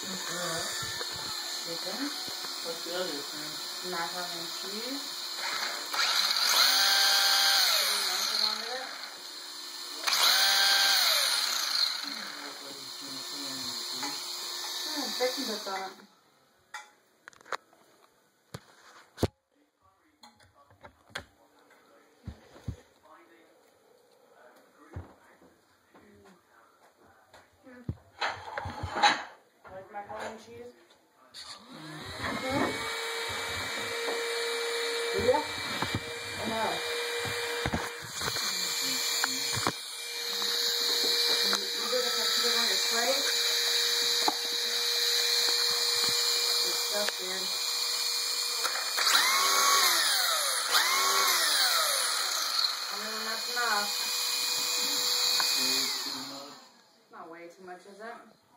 Chicken. What's the other thing? Macaroni and cheese. Bacon bits on it. Like macaroni and cheese? Yeah? No. You just have to put it on your plate. It's stuff in. That's enough. Way too much. Not way too much, is it?